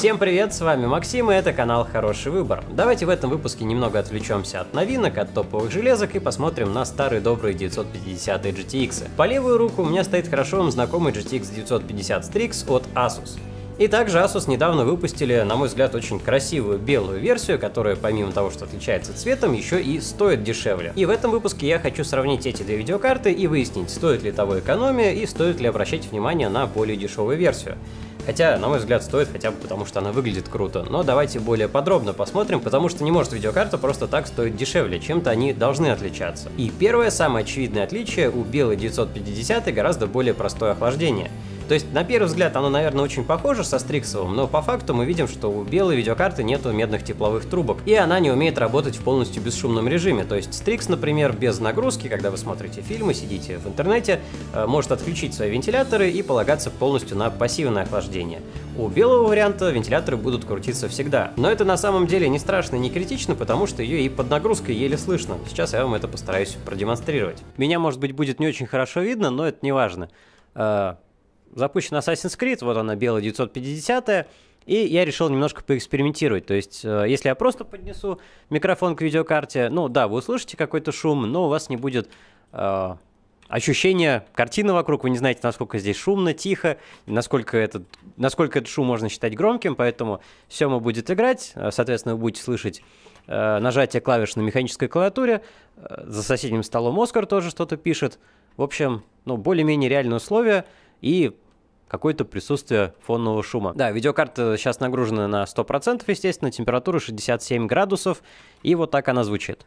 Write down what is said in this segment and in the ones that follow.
Всем привет, с вами Максим, и это канал Хороший Выбор. Давайте в этом выпуске немного отвлечемся от новинок, от топовых железок и посмотрим на старые добрые 950 GTX. По левую руку у меня стоит хорошо вам знакомый GTX 950 Strix от Asus. И также Asus недавно выпустили, на мой взгляд, очень красивую белую версию, которая помимо того, что отличается цветом, еще и стоит дешевле. И в этом выпуске я хочу сравнить эти две видеокарты и выяснить, стоит ли того экономия и стоит ли обращать внимание на более дешевую версию. Хотя, на мой взгляд, стоит хотя бы потому, что она выглядит круто. Но давайте более подробно посмотрим, потому что не может видеокарта просто так стоить дешевле, чем-то они должны отличаться. И первое, самое очевидное отличие, у белой 950 гораздо более простое охлаждение. То есть, на первый взгляд, оно, наверное, очень похоже со Стриксовым, но по факту мы видим, что у белой видеокарты нету медных тепловых трубок, и она не умеет работать в полностью бесшумном режиме. То есть, Strix, например, без нагрузки, когда вы смотрите фильмы, сидите в интернете, может отключить свои вентиляторы и полагаться полностью на пассивное охлаждение. У белого варианта вентиляторы будут крутиться всегда. Но это на самом деле не страшно и не критично, потому что ее и под нагрузкой еле слышно. Сейчас я вам это постараюсь продемонстрировать. Меня, может быть, будет не очень хорошо видно, но это не важно. Запущен Assassin's Creed, вот она, белая 950, и я решил немножко поэкспериментировать. То есть, если я просто поднесу микрофон к видеокарте, ну да, вы услышите какой-то шум, но у вас не будет ощущения картины вокруг, вы не знаете, насколько здесь шумно, тихо, насколько этот шум можно считать громким, поэтому Сёма будет играть, соответственно, вы будете слышать нажатие клавиш на механической клавиатуре, за соседним столом Оскар тоже что-то пишет. В общем, ну, более-менее реальные условия и какое-то присутствие фонового шума. Да, видеокарта сейчас нагружена на 100%, естественно, температура 67 градусов, и вот так она звучит.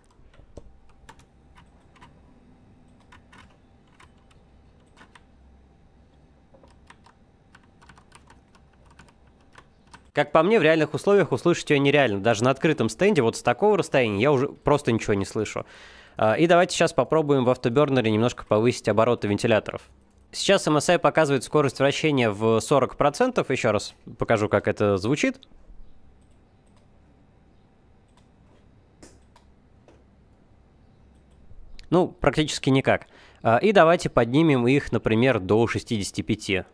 Как по мне, в реальных условиях услышать ее нереально. Даже на открытом стенде, вот с такого расстояния, я уже просто ничего не слышу. И давайте сейчас попробуем в автобернере немножко повысить обороты вентиляторов. Сейчас MSI показывает скорость вращения в 40%. Еще раз покажу, как это звучит. Ну, практически никак. И давайте поднимем их, например, до 65%.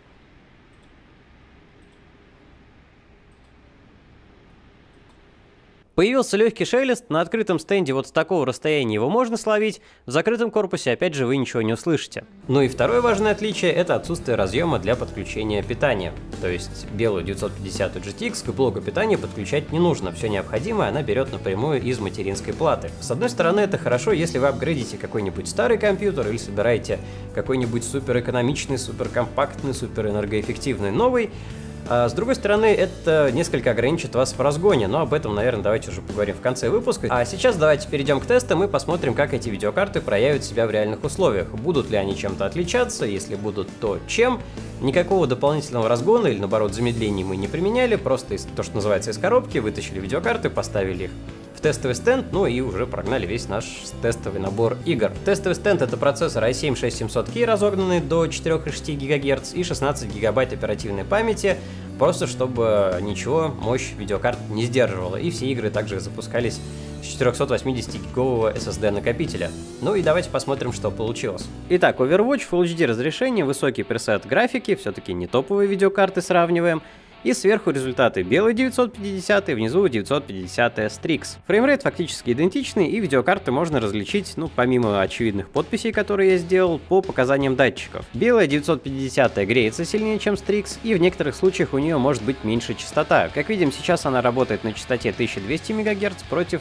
Появился легкий шелест, на открытом стенде вот с такого расстояния его можно словить, в закрытом корпусе опять же вы ничего не услышите. Ну и второе важное отличие — это отсутствие разъема для подключения питания. То есть белую 950 GTX к блоку питания подключать не нужно, все необходимое она берет напрямую из материнской платы. С одной стороны, это хорошо, если вы апгрейдите какой-нибудь старый компьютер или собираете какой-нибудь суперэкономичный, суперкомпактный, суперэнергоэффективный новый. А с другой стороны, это несколько ограничит вас в разгоне, но об этом, наверное, давайте уже поговорим в конце выпуска. А сейчас давайте перейдем к тестам и посмотрим, как эти видеокарты проявят себя в реальных условиях. Будут ли они чем-то отличаться, если будут, то чем. Никакого дополнительного разгона или, наоборот, замедления мы не применяли, просто то, что называется, из коробки, вытащили видеокарты, поставили их в тестовый стенд, ну и уже прогнали весь наш тестовый набор игр. Тестовый стенд — это процессор i7-6700K, разогнанный до 4,6 ГГц и 16 ГБ оперативной памяти, просто чтобы ничего мощь видеокарт не сдерживала, и все игры также запускались с 480-гигового SSD накопителя. Ну и давайте посмотрим, что получилось. Итак, Overwatch Full HD разрешение, высокий пресет графики, все-таки не топовые видеокарты сравниваем. И сверху результаты белой 950 и внизу 950 Strix. Фреймрейт фактически идентичный, и видеокарты можно различить, ну, помимо очевидных подписей, которые я сделал, по показаниям датчиков. Белая 950 греется сильнее, чем Strix, и в некоторых случаях у нее может быть меньше частота. Как видим, сейчас она работает на частоте 1200 МГц против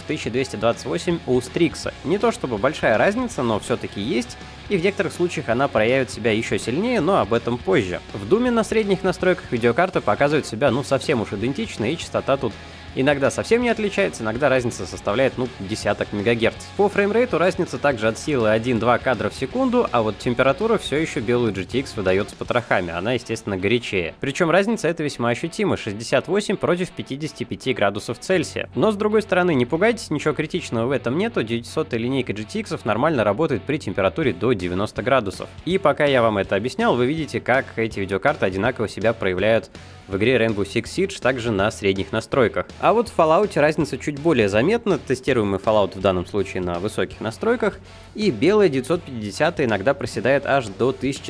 1228 у Strix. Не то чтобы большая разница, но все-таки есть. И в некоторых случаях она проявит себя еще сильнее, но об этом позже. В Думе на средних настройках видеокарта показывает себя ну совсем уж идентично, и частота тут иногда совсем не отличается, иногда разница составляет ну десяток мегагерц. По фреймрейту разница также от силы 1-2 кадра в секунду, а вот температура все еще белую GTX выдает с потрохами, она естественно горячее. Причем разница эта весьма ощутима, 68 против 55 градусов Цельсия. Но с другой стороны, не пугайтесь, ничего критичного в этом нету, 900-я линейка GTX нормально работает при температуре до 90 градусов. И пока я вам это объяснял, вы видите, как эти видеокарты одинаково себя проявляют в игре Rainbow Six Siege также на средних настройках. А вот в Fallout разница чуть более заметна, тестируемый Fallout в данном случае на высоких настройках, и белая 950 иногда проседает аж до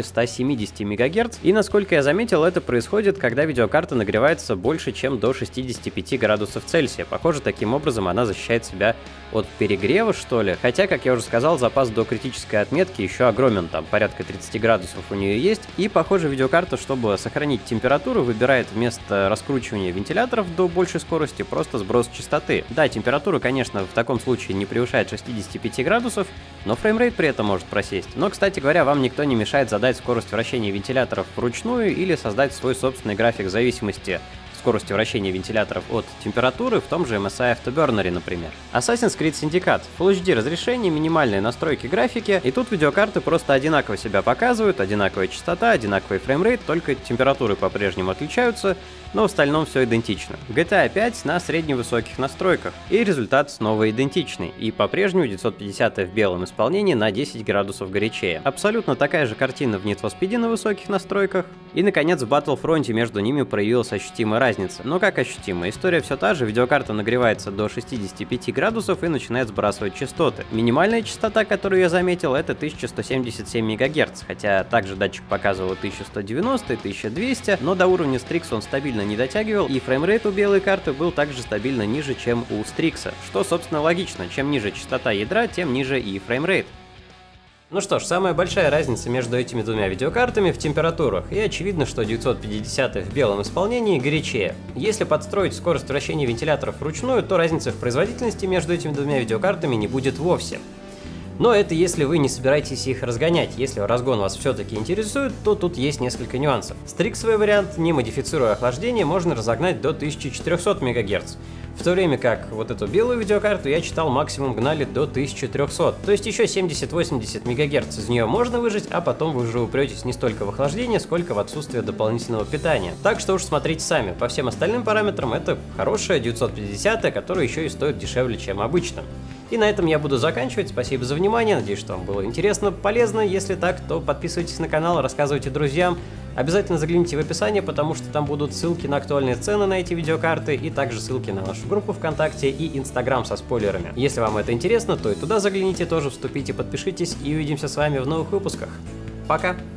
1170 МГц, и насколько я заметил, это происходит, когда видеокарта нагревается больше, чем до 65 градусов Цельсия. Похоже, таким образом она защищает себя от перегрева, что ли, хотя, как я уже сказал, запас до критической отметки еще огромен, там порядка 30 градусов у нее есть, и, похоже, видеокарта, чтобы сохранить температуру, выбирает вместо раскручивания вентиляторов до большей скорости просто сброс частоты. Да, температура, конечно, в таком случае не превышает 65 градусов, но фреймрейт при этом может просесть. Но, кстати говоря, вам никто не мешает задать скорость вращения вентиляторов вручную или создать свой собственный график зависимости скорости вращения вентиляторов от температуры в том же MSI Afterburner, например. Assassin's Creed Syndicate. Full HD разрешение, минимальные настройки графики, и тут видеокарты просто одинаково себя показывают, одинаковая частота, одинаковый фреймрейт, только температуры по-прежнему отличаются, но в остальном все идентично. GTA 5 на средневысоких настройках, и результат снова идентичный, и по-прежнему 950 в белом исполнении на 10 градусов горячее. Абсолютно такая же картина в Need for Speed на высоких настройках, и, наконец, в Battlefront между ними проявилась ощутимая разница. Но как ощутимая? История все та же, видеокарта нагревается до 65 градусов и начинает сбрасывать частоты. Минимальная частота, которую я заметил, это 1177 МГц, хотя также датчик показывал 1190 и 1200, но до уровня Strix он стабильно не дотягивал, и фреймрейт у белой карты был также стабильно ниже, чем у Strix, что, собственно, логично. Чем ниже частота ядра, тем ниже и фреймрейт. Ну что ж, самая большая разница между этими двумя видеокартами в температурах, и очевидно, что 950 в белом исполнении горячее. Если подстроить скорость вращения вентиляторов вручную, то разницы в производительности между этими двумя видеокартами не будет вовсе. Но это если вы не собираетесь их разгонять. Если разгон вас все-таки интересует, то тут есть несколько нюансов. Стриксовый вариант, не модифицируя охлаждение, можно разогнать до 1400 МГц. В то время как вот эту белую видеокарту я читал максимум гнали до 1300. То есть еще 70-80 МГц из нее можно выжать, а потом вы уже упретесь не столько в охлаждение, сколько в отсутствие дополнительного питания. Так что уж смотрите сами. По всем остальным параметрам это хорошая 950, которая еще и стоит дешевле, чем обычно. И на этом я буду заканчивать. Спасибо за внимание. Надеюсь, что вам было интересно, полезно. Если так, то подписывайтесь на канал, рассказывайте друзьям. Обязательно загляните в описание, потому что там будут ссылки на актуальные цены на эти видеокарты и также ссылки на нашу группу ВКонтакте и Инстаграм со спойлерами. Если вам это интересно, то и туда загляните, тоже вступите, подпишитесь и увидимся с вами в новых выпусках. Пока!